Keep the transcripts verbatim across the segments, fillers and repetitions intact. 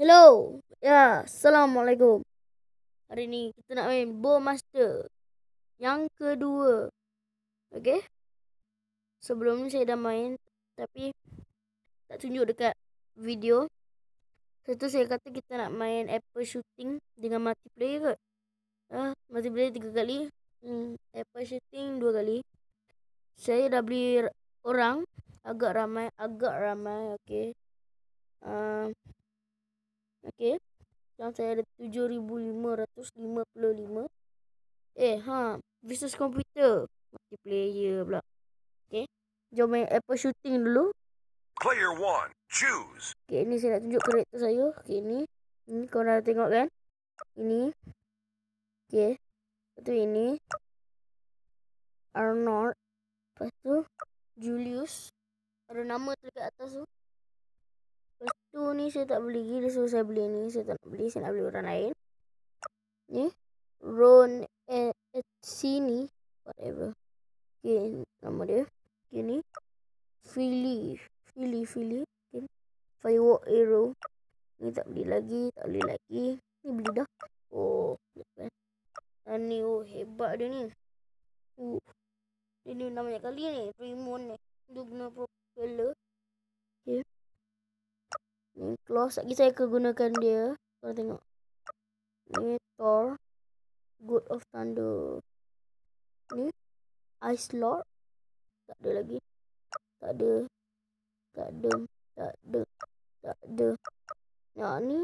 Hello. Ya, Assalamualaikum. Hari ni kita nak main Bowmaster yang kedua. Okay. Sebelum ni saya dah main tapi tak tunjuk dekat video. Satu saya kata kita nak main apple shooting dengan multiplayer kot. Ah, multiplayer tiga kali. Hmm, apple shooting dua kali. Saya dah beli orang agak ramai, agak ramai. Okay. Uh, okay. Sekarang saya ada tujuh ribu lima ratus lima puluh lima. Eh, ha. Versus komputer. Multiplayer pula. Okay. Jom main apple shooting dulu. Player one, choose. Okay, ni saya nak tunjuk karakter saya. Okay, ni. Ni korang dah tengok kan? Ini. Okay. Lepas tu ini. Arnold. Lepas tu Julius. Ada nama tu dekat atas tu. Lepas tu ni saya tak beli lagi. So saya beli ni. Saya tak nak beli. Saya nak beli orang lain. Ni. Ron eh, eh, sini. Whatever. Okay. Nama dia. Okay ni. Philly. Philly. Philly. Okay. Firework arrow. Ni tak beli lagi. Tak beli lagi. Ni beli dah. Oh. Depan. Dan ni. Oh. Hebat dia ni. Uh. Dia ni dah banyak kali ni. Primon ni. Dia guna propeller. Okay. Ni close. Lagi saya kegunakan dia. Korang tengok. Ni Thor. God of Thunder. Ni. Ice Lord. Tak ada lagi. Tak ada. Tak ada. Tak ada. Tak ada. Nah ni.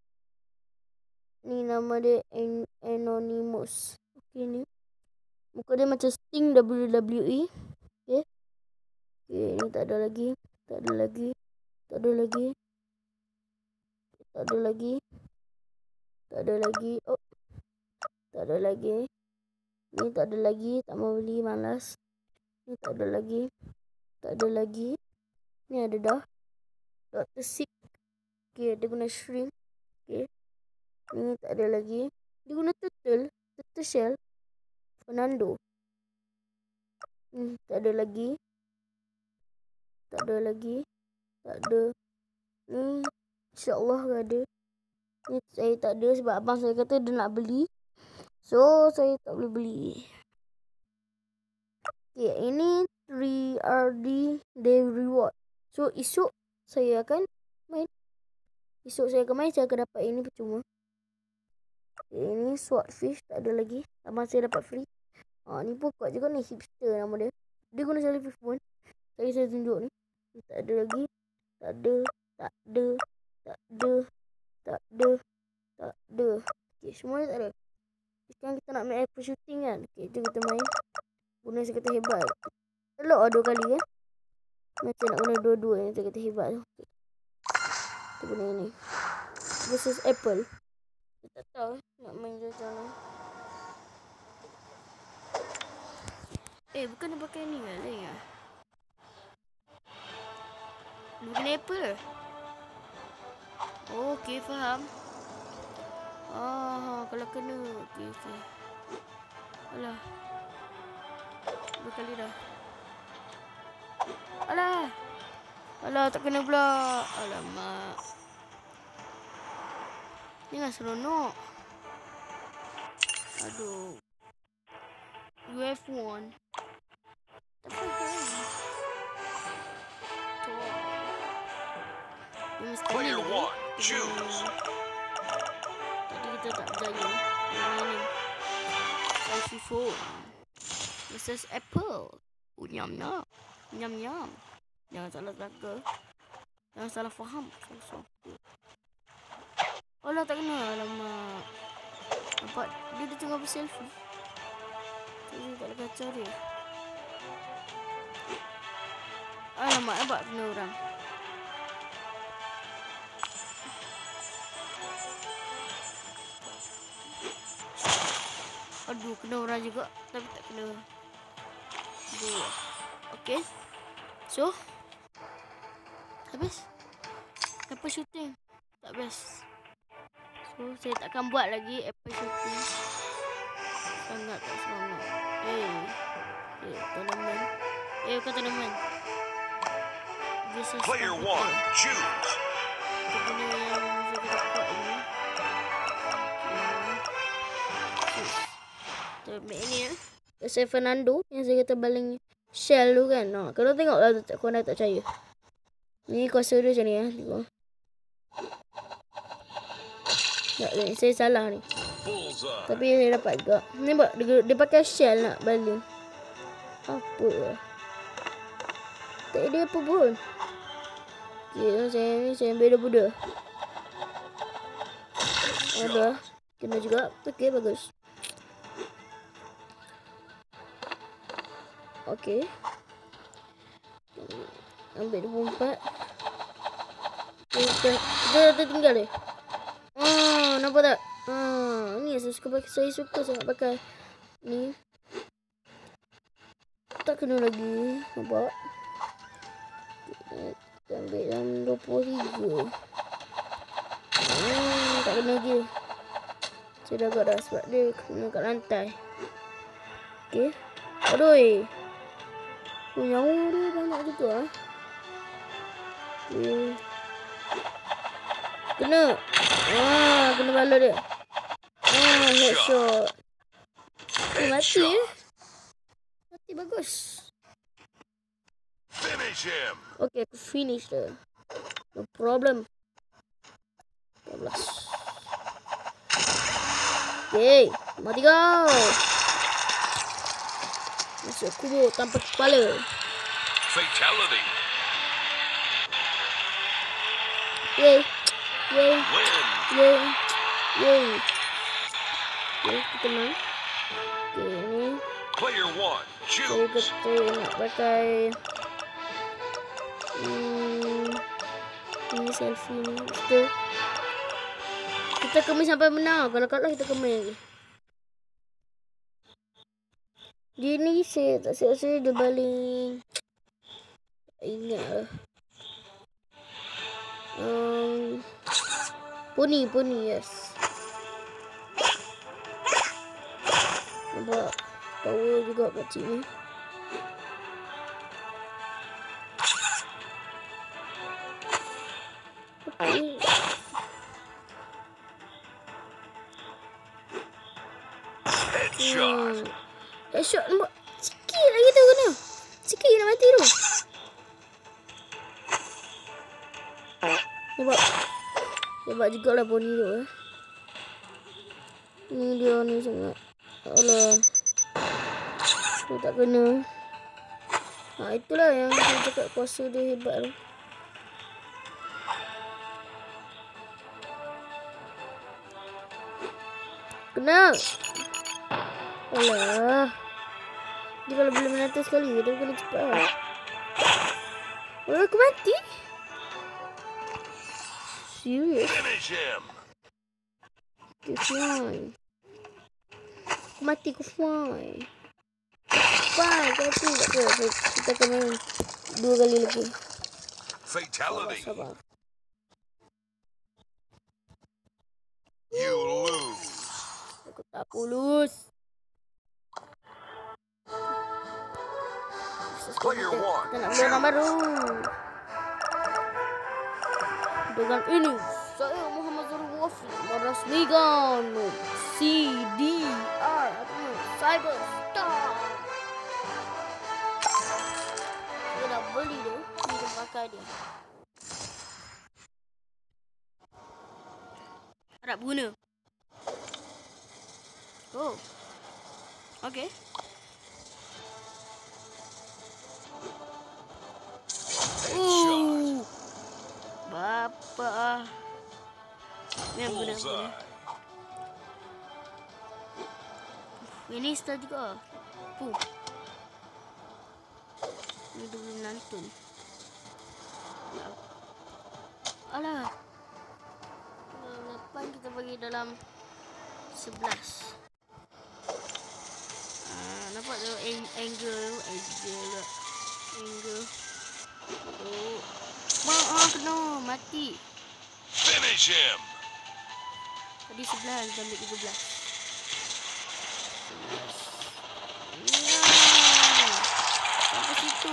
Ni nama dia An Anonymous. Okay ni. Muka dia macam Sting W W E. Okay. Okay ni tak ada lagi. Tak ada lagi. Tak ada lagi. Tak ada lagi. Tak ada lagi. Oh. Tak ada lagi. Ni tak ada lagi. Tak mau beli. Malas. Ni tak ada lagi. Tak ada lagi. Ni ada dah. Doctor Sick. Okay. Dia guna shrimp. Okay. Ni tak ada lagi. Dia guna turtle. Turtle shell. Fernando. Ni tak ada lagi. Tak ada lagi. Tak ada. Ni. InsyaAllah ada. Ni saya tak ada sebab abang saya kata dia nak beli. So, saya tak boleh beli. Okay, ini three R D Day Reward. So, esok saya akan main. Esok saya akan main, saya akan dapat ini percuma. Okay, ini swordfish, tak ada lagi. Abang saya dapat free. Ha, ni pun kuat juga ni, hipster nama dia. Dia guna selfie phone. Saya saya tunjuk ni. Tak ada lagi. Tak ada. Tak ada. Tak ada. Tak ada. Tak ada. Okay, semuanya tak ada. Sekarang kita nak main apple shooting kan. Okay, jom kita main. Guna saya kata hebat. Elok lah dua kali kan. Macam nak guna dua-dua yang saya kata hebat tu. Okay. Kita guna ini. Versus apple. Saya tak tahu nak main macam mana. Eh, bukan dia pakai ni kan. Lain lah. Dia pakai apple. Oh, okay, faham. Ah, kalau kena. Okey, okey. Alah. Dua kali dah. Alah. Alah, tak kena pula. Alamak. Ni kan seronok. Aduh. U F one. Tak faham. Player one, choose. Kita tak berjaya. Main selfie phone versus apple. Oh, nyam nyam. Nyam nyam. Jangan salah sangka. Jangan salah faham. Salah sangka. Oh lah, tak kena. Alamak. Nampak dia dah tengah berselfie. Jadi tak ada kacau dia. Alamak, nampak kena orang. Aduh, kena orang juga. Tapi tak kena. Aduh. Okay. So. Habis. Apple shooting. Tak best. So, saya takkan buat lagi apple shooting. Sangat tak seronok. Eh. Eh, tournament. Eh, bukan tournament. This is Player one, choose. Kita guna yang Buka ini. Kita ambil ni ya. Saya Fernando yang saya kata baling shell tu kan. Ha, kalau tengoklah tak, kau nak tak percaya. Ni kuasa dia macam ni ya. Tengok. Tak, saya salah ni. Tapi saya dapat juga. Nampak dia, dia pakai shell nak baling. Apa lah. Tak ada apa pun. Okay, saya ni saya ambil dia budak. Ada. Kena juga. Okay, bagus. Okay. Ambil dua puluh empat. Kita, kita, kita tinggal dia. Ah, nampak tak? Ah, ni saya suka pakai. Saya suka sangat pakai. Ni. Tak kena lagi. Nampak? Kita ambil dalam dua puluh tiga. Hmm, tak kena lagi. Saya dah agak dah sebab dia kena kat lantai. Okay. Aduh. Oh, nyawa dia banyak juga. Okay. Kena. Ah, kena bala dia. Ah, headshot. Eh, mati ya. Mati bagus. Finish him. Okay, aku finish dia. No problem. dua belas. Okay, mati kau. Masuk kubur tanpa kepala. Fatality. Yay. Yay. Win. Yay. Yay. Okay, kita menang. Okay, ni. Player one, Saya choose. kata nak pakai. Hmm. Ini selfie ni. Kita. Kita kemis sampai menang. Kalau kalah kita kemis lagi. Dia ni saya tak siap saya dia baling. Tak ingat lah. Um, poni, poni, yes. Nampak power juga kecil ni. Okay. Headshot. Hmm. Headshot nampak sikit lagi tu kena. Sikit nak mati tu. Nampak. Nampak jugalah poni tu eh. Ni dia ni sangat. Alah. Dia tak kena. Ha, itulah yang saya cakap kuasa dia hebat tu. Kena. Alah. Dia kalau boleh menata sekali, dia kena cepat lah. Oh, aku mati? Serius? Finish him. Okay, fine. Aku mati, aku fine. Fine, kau tu tak apa. Kita akan main dua kali lagi. Fatality. Sabar, sabar. You lose. Aku tak lulus. Player one, Kita nak beli orang baru. Dengan ini, saya Muhammad Zarul Wafi merasmikan C D R atau Cyber Star. Saya dah beli tu, kita pakai dia. Harap guna. Oh, okay. Uh, Bapa ah. Yang benar-benar. Ini star juga. Puh. Ini dia boleh nantun. Alah. Lapan kita bagi dalam sebelas. Ah, nampak tu angle, angle, angle. Oh. Mak, kena mati. Finish him. Tadi sebelas, kita ambil tiga belas. Nah. Sampai situ.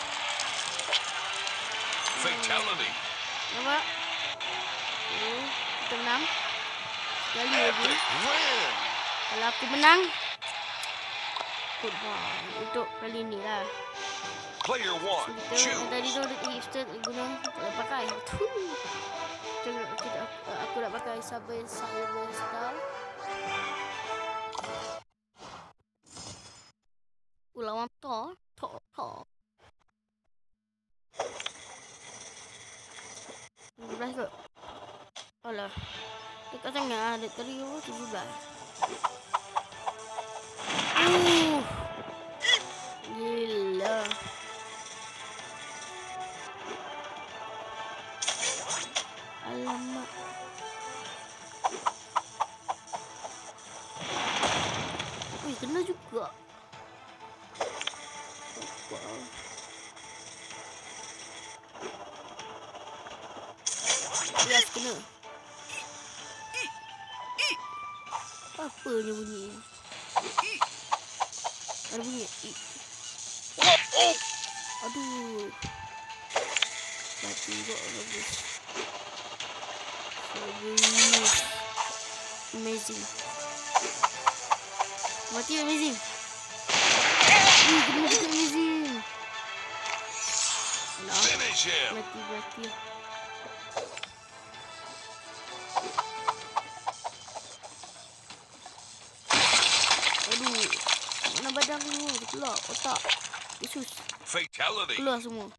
Fatality. Nampak? Oh. kita menang. Sekali lagi. Epic win. Kalau aku menang, football untuk kali ni lah. Player one, Kita yang tadi choose. tu ada hipster guna tak nak pakai. Kita, kita, aku nak pakai saber saber star. Lawan Thor, Thor, Thor. tujuh belas kot. Alah. Dekat sangat ah, ada tadi oh, tujuh belas. Uh. Gila. Alamak. Ui, kena juga. Wow. Yes, kena. Apa ni bunyi? Ada bunyi. Aduh. Mati kok bagus. Bagus. Amazing. Mati amazing. Ih, kena mati amazing. Alah. Finish him. Mati mati. Aduh. Mana badan aku semua? Keluar otak. Yesus. Fatality. Keluar semua.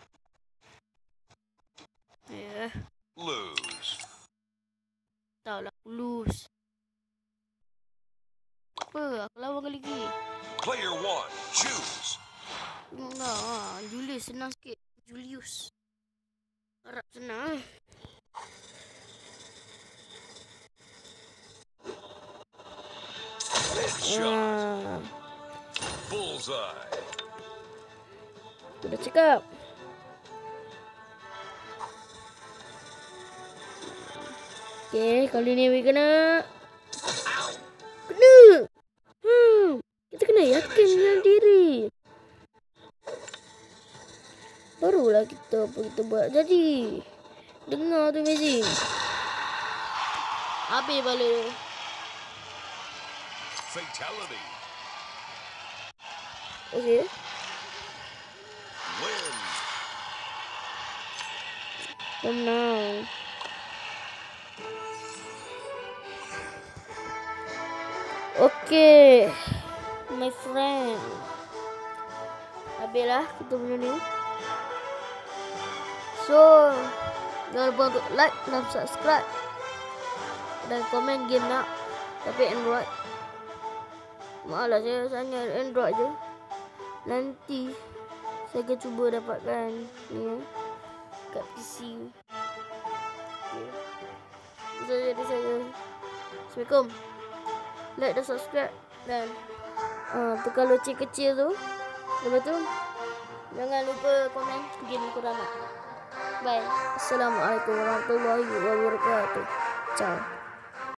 Ya. Yeah. Lose. Tahu lah aku lose. Apa? Aku lawan kali lagi. Player one, choose. Tengok lah. Ha. Julius senang sikit. Julius. Harap senang. Headshot. Ah. Bullseye. Aku dah cakap. Okay, kali ni we kena. Kena. Hmm. Kita kena yakin dengan diri. Barulah kita apa kita buat jadi. Dengar tu amazing. Habis balik. Fatality. Okay. Win. Tenang. Okay. My friend. Habislah kita punya ni. So, jangan lupa untuk like dan subscribe. Dan komen game nak. Tapi Android. Malah saya hanya Android je. Nanti saya akan cuba dapatkan ni ya, kat P C. Okay. Itu saja dari saya. Assalamualaikum. Like dan subscribe. Dan uh, tekan loceng kecil tu. Lepas tu jangan lupa komen game korang nak. Bye. Assalamualaikum warahmatullahi wabarakatuh. Ciao.